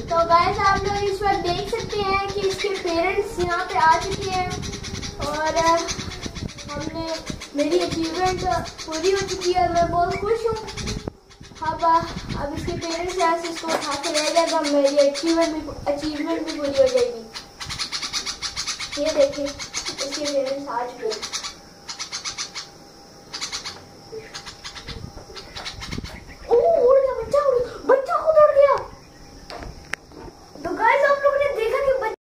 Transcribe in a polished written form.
तो गाइस आप लोग इस वक्त देख सकते हैं कि इसके पेरेंट्स यहाँ पे आ चुके हैं और हमने मेरी अचीवमेंट पूरी हो चुकी है। मैं बहुत खुश हूँ। अब इसके पेरेंट्स यहाँ से इसको उठा के ले जाएगा, मेरी अचीवमेंट भी पूरी हो जाएगी। ये देखिए इसके पेरेंट्स आ चुके हैं।